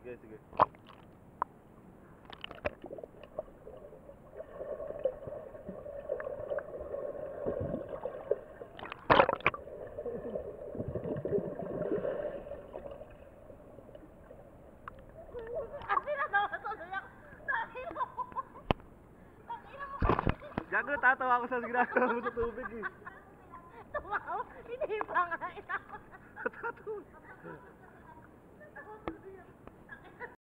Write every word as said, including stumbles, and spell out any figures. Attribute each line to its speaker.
Speaker 1: Sige, sige. Gago, tatawa ako sa ginagawa mo sa tubig eh.
Speaker 2: Tumaw, hindi pa nga ito.
Speaker 1: Tatawa.